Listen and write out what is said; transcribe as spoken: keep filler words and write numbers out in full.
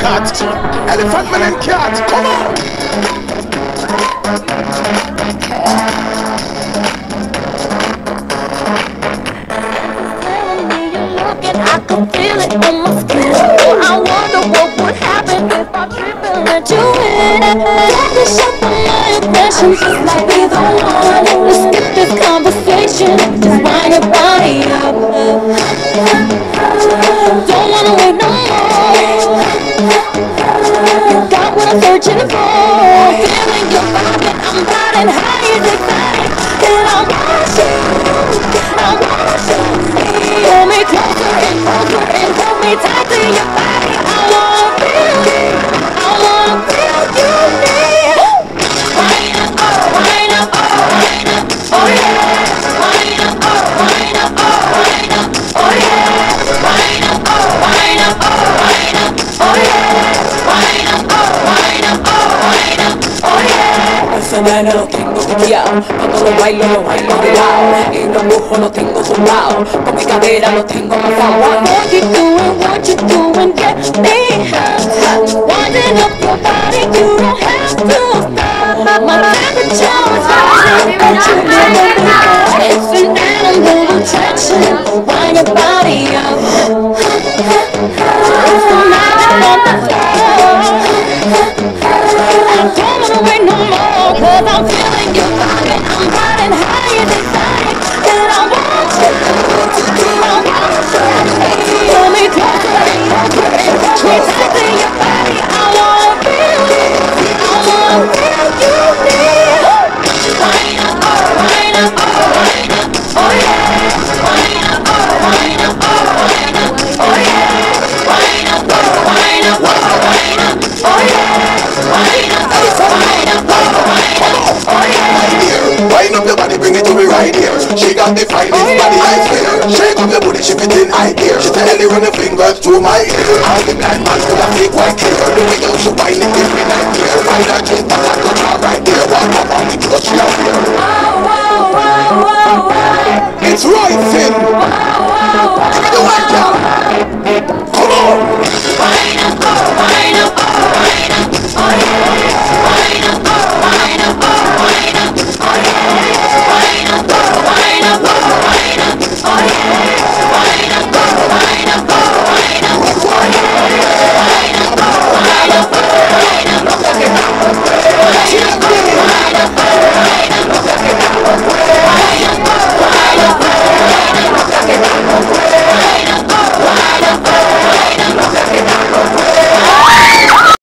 cat. Elephant man and cat. Come on. I can feel it on my skin. Oh, I wonder what would happen if I trip and let you in. Let me shut down my impressions, just like be the one. Let's skip this conversation, just wind your body up. Don't wanna wait no more. You got what I'm searching for. Feeling your vibe and I'm riding high as excited. And I want you, I want you. Pull me closer and closer and hold me tight to your body. I wanna feel you, I wanna feel you need. Wind up, oh, wind up, oh, wind up, oh yeah. Wind up, oh, wind up, oh, wind up, oh yeah. Wind up, oh, wind up, oh, wind up, oh yeah. Wind up, oh, wind up, oh, wind up, oh yeah. Esa nena lo tengo piteado, cuando lo bailo, lo bailo de lado. Y los ojos los tengo zumbados, con mi cadera los tengo marcados. What you doing, what you doing, get me hot. Winding up your body, you don't have to stop. My temperature is rising, don't you never be gone. It's an animal attraction, wind your body up. It's the magic on the floor. I don't wanna wait no more, cause I'm feeling your vibe and I'm riding high and excited. And I want you, I want you. Pull me closer and closer and hold me tight to your body. I wanna feel you, I wanna feel you need. Wind up, oh, wind up, oh, wind up, oh yeah. Wind up, oh, wind up, oh, wind up, oh yeah. Wind up, oh, wind up, oh, wind up, oh yeah. Wind up, oh, wind up, oh, wind up, oh yeah. Wind up your body, bring it to me right here. She got the finest body I swear. Shake up your booty, she fit in high gear. She tell you run your fingers to my ear. All the blind man could have fake white clear. The way you so wind it, give me like clear. Find that chest, but I got her right there. Walk up on me, cause she up here. Wow, wow, wow, wow, wow. It's right, Sin. Wow, wow, wow.